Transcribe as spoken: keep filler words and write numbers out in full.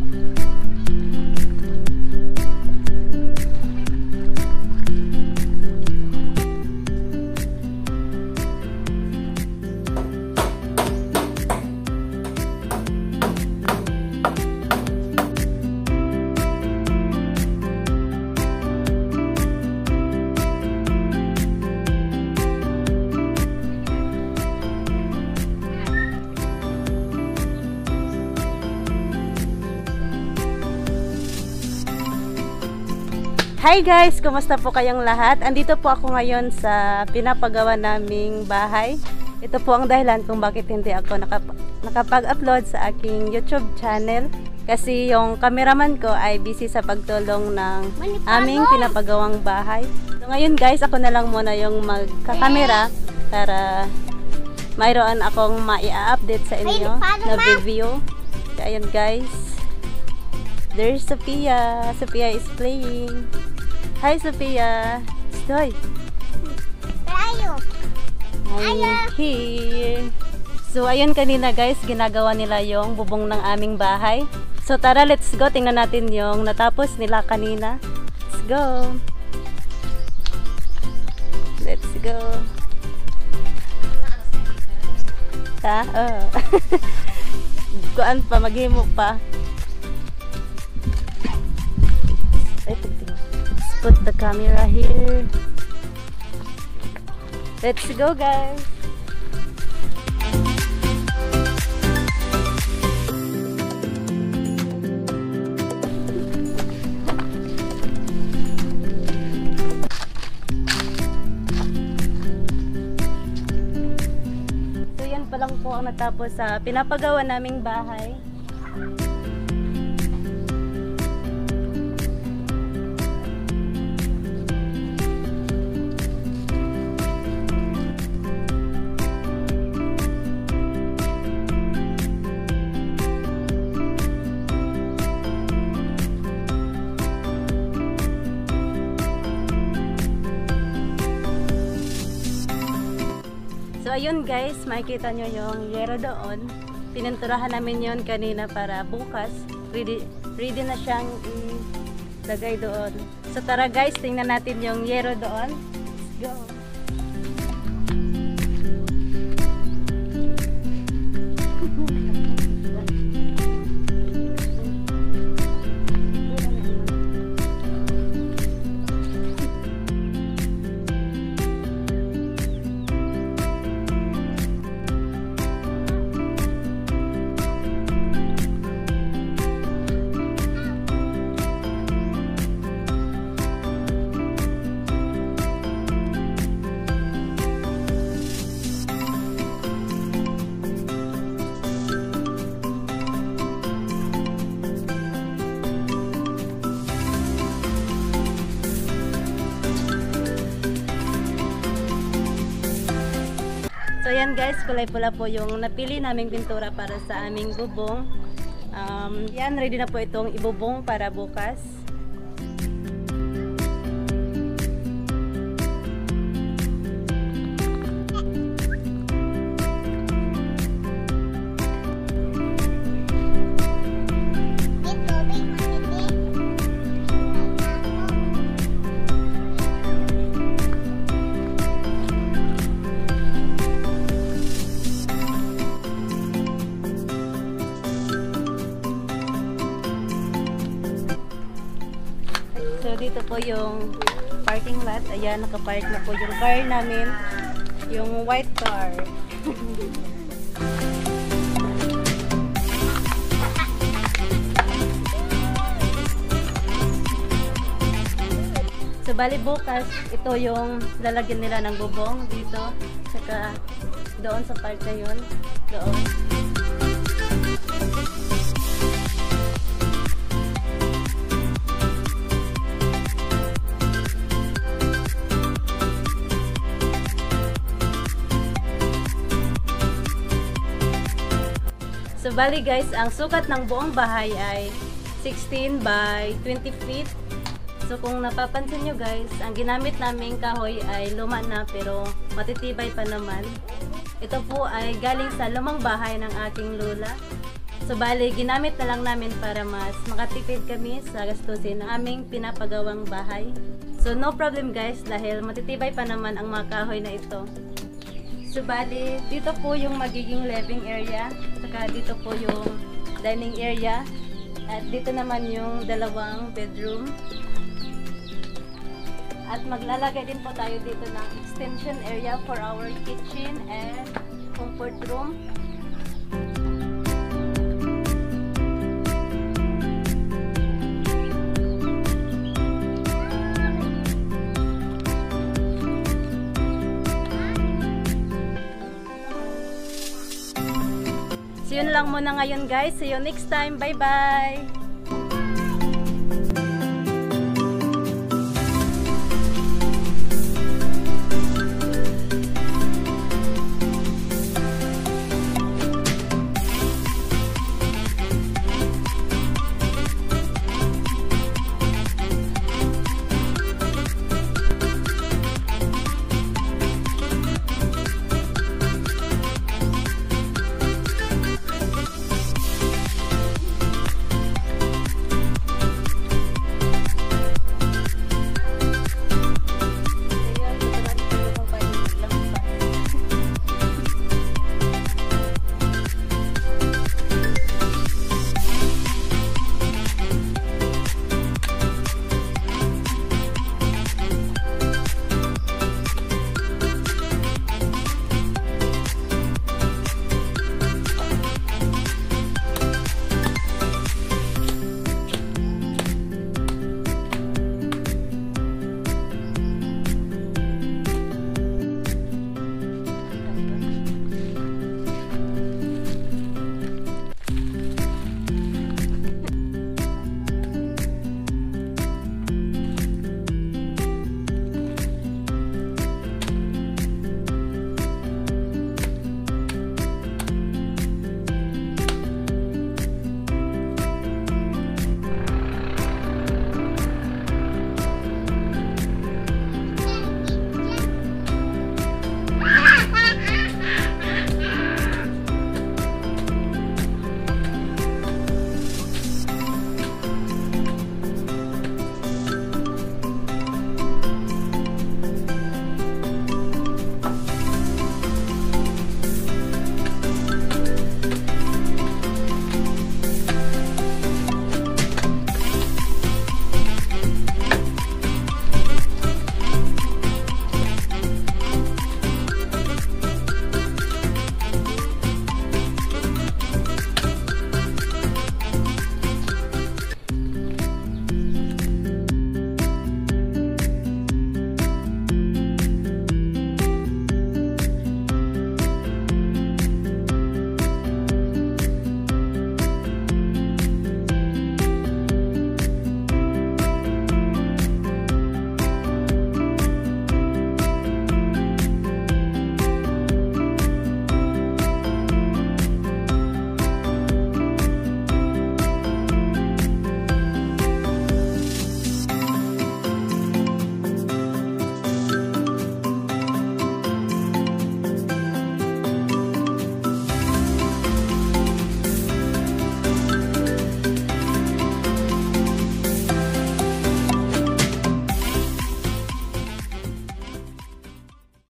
Hi guys! Kumusta po kayong lahat? Andito po ako ngayon sa pinapagawa naming bahay. Ito po ang dahilan kung bakit hindi ako nakap nakapag-upload sa aking YouTube channel. Kasi yung cameraman ko ay busy sa pagtulong ng aming pinapagawang bahay. So ngayon guys, ako na lang muna yung magkakamera para mayroon akong mai-update sa inyo na video. So ayun guys. There's Sophia. Sophia is playing. Hi, Sophia. Stoy. Where I'm here. So, ayun kanina guys, ginagawa nila yung bubong ng aming bahay. So, tara, let's go. Tingnan natin yung natapos nila kanina. Let's go. Let's go. Ha? Oh. Kuan pa, maghimo pa. Let's put the camera here. Let's go guys. So yan pa lang po ang natapos sa pinapagawa naming bahay. So ayun guys, makikita nyo yung yero doon. Pininturahan namin yon kanina para bukas ready, ready na siyang ilagay doon. So tara guys, tingnan natin yung yero doon. Let's go! So yan guys, kulay-pula po yung napili naming pintura para sa aming bubong. Um, yan, ready na po itong ibubong para bukas. So dito po yung parking lot. Ayan, nakapark na po yung car namin. Yung white car. So bali bukas, ito yung lalagyan nila ng bubong dito. Saka doon sa part na yun. Doon. So bali guys, ang sukat ng buong bahay ay sixteen by twenty feet. So kung napapansin nyo guys, ang ginamit naming kahoy ay luma na pero matitibay pa naman. Ito po ay galing sa lumang bahay ng aking lola. So bali, ginamit na lang namin para mas makatipid kami sa gastusin ng aming pinapagawang bahay. So no problem guys, dahil matitibay pa naman ang mga kahoy na ito. So bali, dito po yung magiging living area, saka dito po yung dining area, at dito naman yung dalawang bedroom. At maglalagay din po tayo dito ng extension area for our kitchen and comfort room. So yun lang muna ngayon guys. See you next time. Bye bye!